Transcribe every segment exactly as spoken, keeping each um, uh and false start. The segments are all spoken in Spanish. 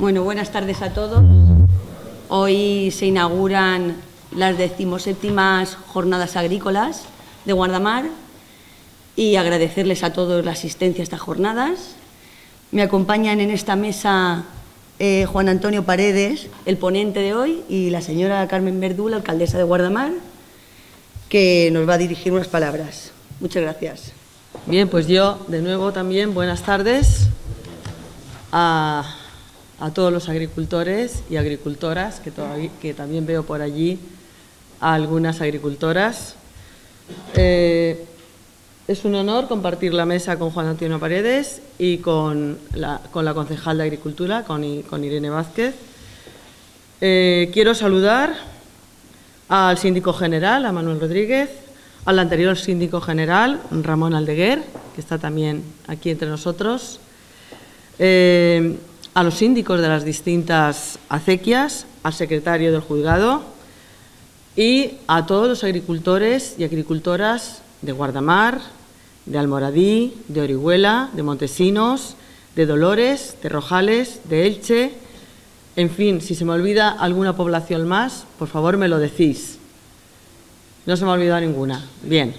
Bueno, buenas tardes a todos. Hoy se inauguran las decimoséptimas Jornadas Agrícolas de Guardamar y agradecerles a todos la asistencia a estas jornadas. Me acompañan en esta mesa eh, Juan Antonio Paredes, el ponente de hoy, y la señora Carmen Verdú, la alcaldesa de Guardamar, que nos va a dirigir unas palabras. Muchas gracias. Bien, pues yo de nuevo también buenas tardes a, a todos los agricultores y agricultoras, que, todavía, que también veo por allí a algunas agricultoras. Eh, es un honor compartir la mesa con Juan Antonio Paredes y con la, con la concejal de Agricultura, con, con Irene Vázquez. Eh, quiero saludar al síndico general, a Manuel Rodríguez, al anterior síndico general, Ramón Aldeguer, que está también aquí entre nosotros, eh, a los síndicos de las distintas acequias, al secretario del juzgado y a todos los agricultores y agricultoras de Guardamar, de Almoradí, de Orihuela, de Montesinos, de Dolores, de Rojales, de Elche. En fin, si se me olvida alguna población más, por favor me lo decís. No se me ha olvidado ninguna. Bien.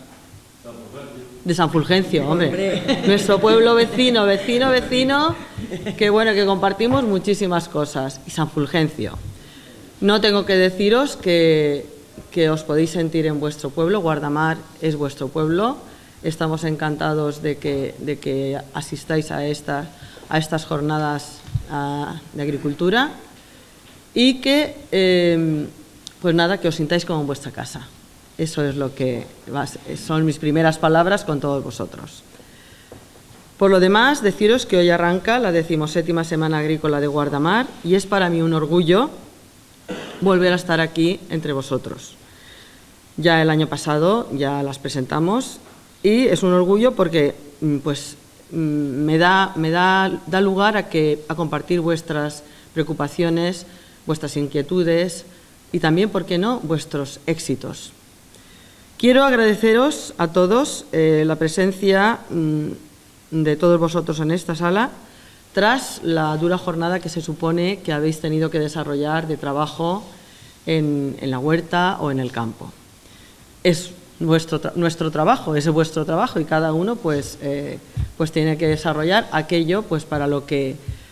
De San Fulgencio, hombre. Nuestro pueblo vecino, vecino, vecino, que bueno, que compartimos muchísimas cosas. Y San Fulgencio. No tengo que deciros que, que os podéis sentir en vuestro pueblo. Guardamar es vuestro pueblo. Estamos encantados de que, de que asistáis a, esta, a estas jornadas a, de agricultura y que... Eh, Pues nada, que os sintáis como en vuestra casa. Eso es lo que son mis primeras palabras con todos vosotros. Por lo demás, deciros que hoy arranca la decimoséptima Semana Agrícola de Guardamar y es para mí un orgullo volver a estar aquí entre vosotros. Ya el año pasado ya las presentamos y es un orgullo porque pues, me, da, me da, da lugar a, que, a compartir vuestras preocupaciones, vuestras inquietudes, y también, ¿por qué no?, vuestros éxitos. Quiero agradeceros a todos eh, la presencia mmm, de todos vosotros en esta sala tras la dura jornada que se supone que habéis tenido que desarrollar de trabajo en, en la huerta o en el campo. Es nuestro, tra nuestro trabajo, es vuestro trabajo y cada uno pues, eh, pues tiene que desarrollar aquello pues, para lo que...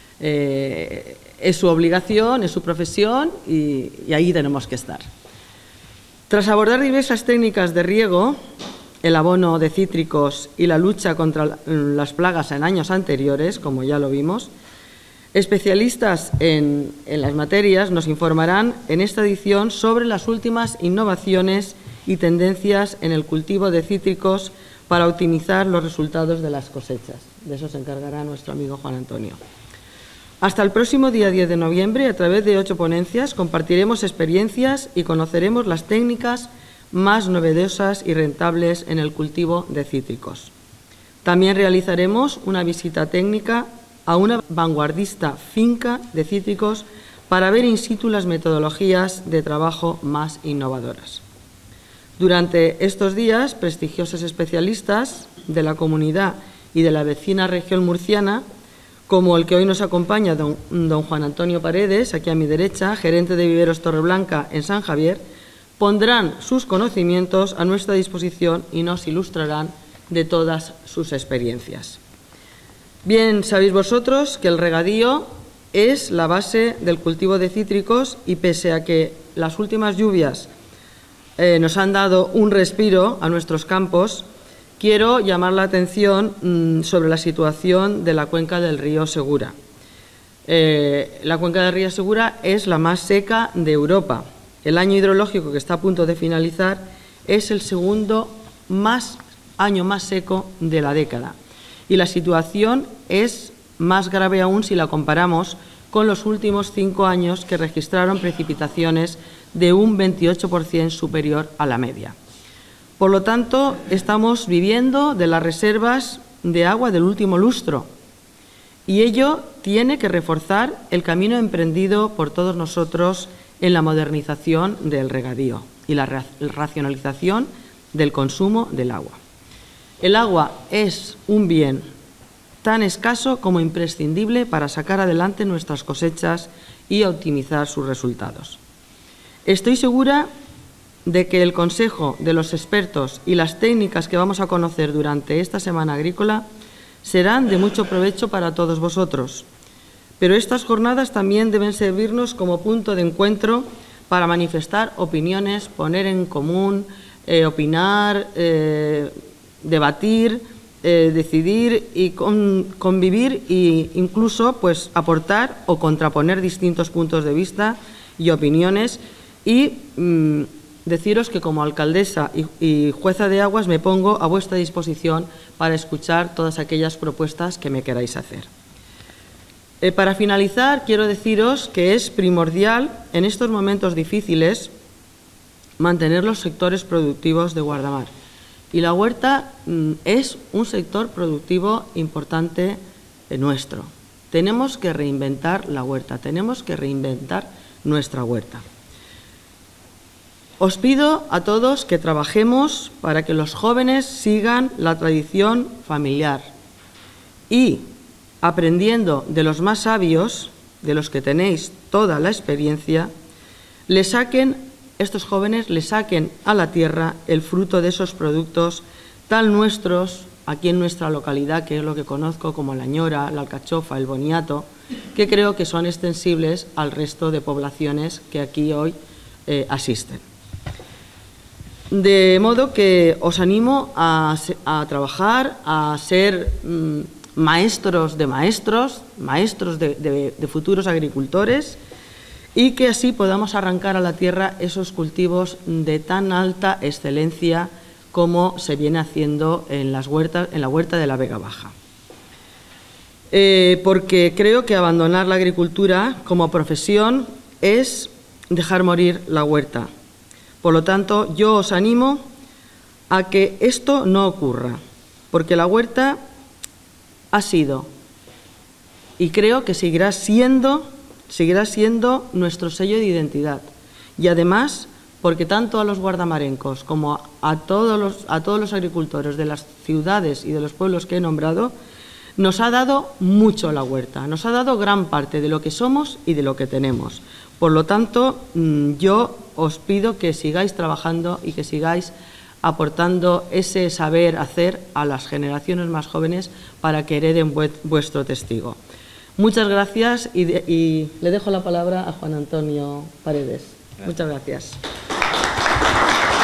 Eh, es su obligación, es su profesión y, y ahí tenemos que estar. Tras abordar diversas técnicas de riego, el abono de cítricos y la lucha contra las plagas en años anteriores, como ya lo vimos, especialistas en, en las materias nos informarán en esta edición sobre las últimas innovaciones y tendencias en el cultivo de cítricos para optimizar los resultados de las cosechas. De eso se encargará nuestro amigo Juan Antonio. Hasta el próximo día diez de noviembre, a través de ocho ponencias, compartiremos experiencias y conoceremos las técnicas más novedosas y rentables en el cultivo de cítricos. También realizaremos una visita técnica a una vanguardista finca de cítricos para ver in situ las metodologías de trabajo más innovadoras. Durante estos días, prestigiosos especialistas de la comunidad y de la vecina región murciana, como el que hoy nos acompaña, don, don Juan Antonio Paredes, aquí a mi derecha, gerente de Viveros Torreblanca en San Javier, pondrán sus conocimientos a nuestra disposición y nos ilustrarán de todas sus experiencias. Bien, sabéis vosotros que el regadío es la base del cultivo de cítricos y pese a que las últimas lluvias eh, nos han dado un respiro a nuestros campos, quiero llamar la atención mmm, sobre la situación de la cuenca del río Segura. Eh, la cuenca del río Segura es la más seca de Europa. El año hidrológico que está a punto de finalizar es el segundo más, año más seco de la década. Y la situación es más grave aún si la comparamos con los últimos cinco años que registraron precipitaciones de un veintiocho por ciento superior a la media. Por lo tanto, estamos viviendo de las reservas de agua del último lustro y ello tiene que reforzar el camino emprendido por todos nosotros en la modernización del regadío y la racionalización del consumo del agua. El agua es un bien tan escaso como imprescindible para sacar adelante nuestras cosechas y optimizar sus resultados. Estoy segura de que el consejo de los expertos y las técnicas que vamos a conocer durante esta Semana Agrícola serán de mucho provecho para todos vosotros. Pero estas jornadas también deben servirnos como punto de encuentro para manifestar opiniones, poner en común, eh, opinar, eh, debatir, eh, decidir y con, convivir e incluso pues, aportar o contraponer distintos puntos de vista y opiniones y mmm, deciros que como alcaldesa y, y jueza de aguas me pongo a vuestra disposición para escuchar todas aquellas propuestas que me queráis hacer. Eh, para finalizar, quiero deciros que es primordial en estos momentos difíciles mantener los sectores productivos de Guardamar. Y la huerta mm, es un sector productivo importante eh, nuestro. Tenemos que reinventar la huerta, tenemos que reinventar nuestra huerta. Os pido a todos que trabajemos para que los jóvenes sigan la tradición familiar y, aprendiendo de los más sabios, de los que tenéis toda la experiencia, le saquen, estos jóvenes le saquen a la tierra el fruto de esos productos tan nuestros aquí en nuestra localidad, que es lo que conozco como la ñora, la alcachofa, el boniato, que creo que son extensibles al resto de poblaciones que aquí hoy eh, asisten. De modo que os animo a, a trabajar, a ser mmm, maestros de maestros, maestros de, de, de futuros agricultores y que así podamos arrancar a la tierra esos cultivos de tan alta excelencia como se viene haciendo en, las huertas, en la huerta de la Vega Baja. Eh, porque creo que abandonar la agricultura como profesión es dejar morir la huerta. Por lo tanto, yo os animo a que esto no ocurra, porque la huerta ha sido y creo que seguirá siendo, seguirá siendo nuestro sello de identidad. Y además, porque tanto a los guardamarencos como a todos los, a todos los agricultores de las ciudades y de los pueblos que he nombrado, nos ha dado mucho la huerta, nos ha dado gran parte de lo que somos y de lo que tenemos. Por lo tanto, yo os pido que sigáis trabajando y que sigáis aportando ese saber hacer a las generaciones más jóvenes para que hereden vuestro testigo. Muchas gracias y, de, y le dejo la palabra a Juan Antonio Paredes. Gracias. Muchas gracias.